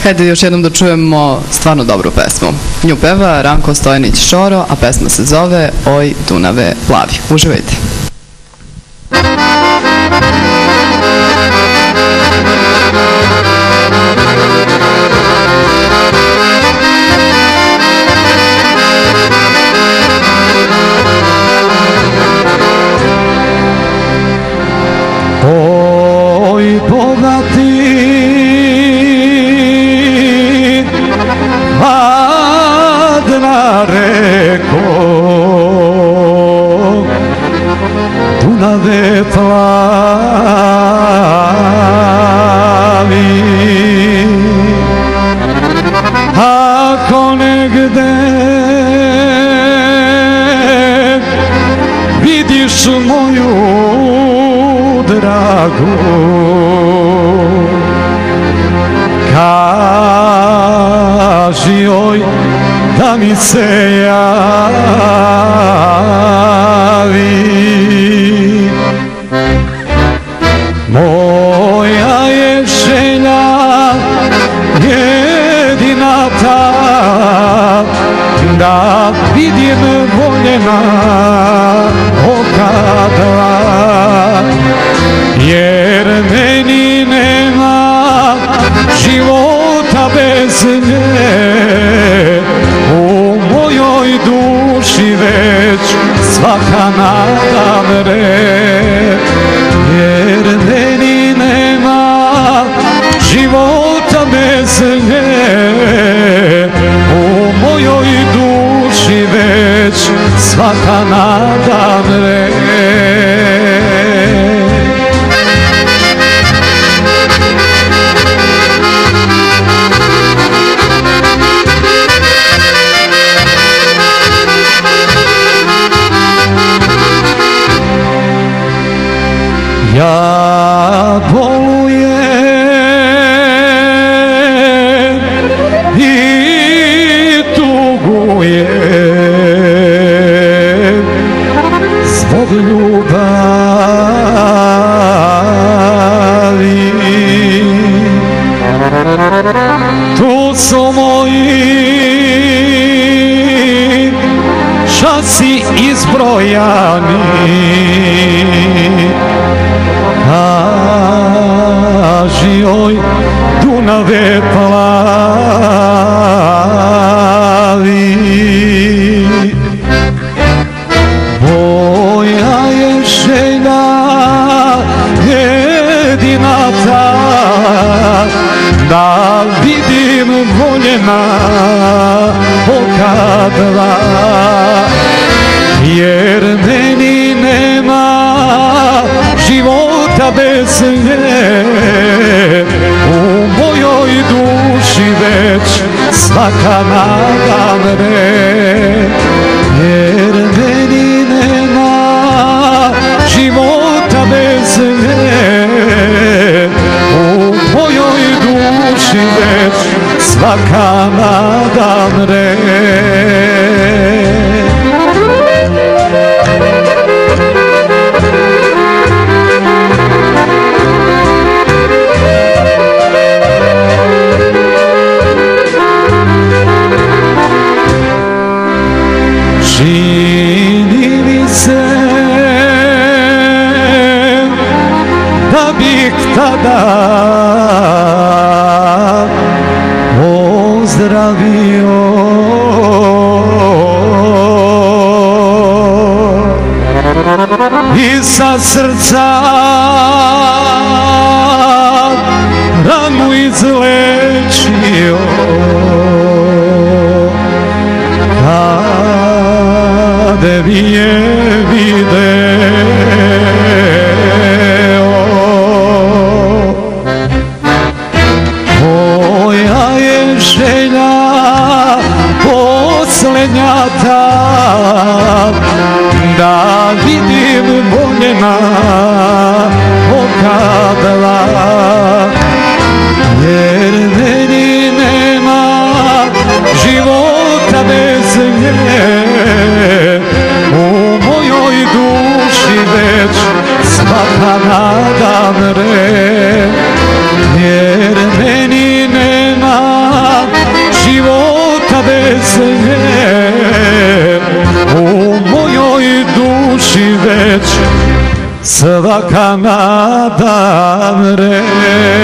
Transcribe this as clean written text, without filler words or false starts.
Hajde još jednom da čujemo stvarno dobru pesmu. Nju peva Ranko Stojanić Šoro, a pesma se zove Oj Dunave plavi. Uživajte. Oj bogati hladna reko, Dunave plavi, ako negde vidiš moju dragu, kaži joj da mi se javi. Moja je želja jedina ta, da vidim voljena oka dva, jer meni nema života bez nje, u mojoj duši već svaka nada mre, jer meni nema života bez nje, u mojoj duši već svaka nada mre. Ja bolujem i tugujem zbog ljubavi. Tu su moji časi izbrojani, kaži joj Dunave plavi, moja je želja jedina ta, da vidim voljena oka dva, jer meni nema života bez nje, u mojoj duši već svaka nada mre, jer meni nema života bez nje, u mojoj duši već svaka nada mre. Čini mi se da bih tada pozdravio i sa srca ranu izlečio, kada bi je video. Moja je želja posljednja ta, da vidim voljena oka dva, jer meni nema života bez nje, u mojoj duši već svaka nada mre, jer meni nema bez nje u mojoj duši već svaka nada mre.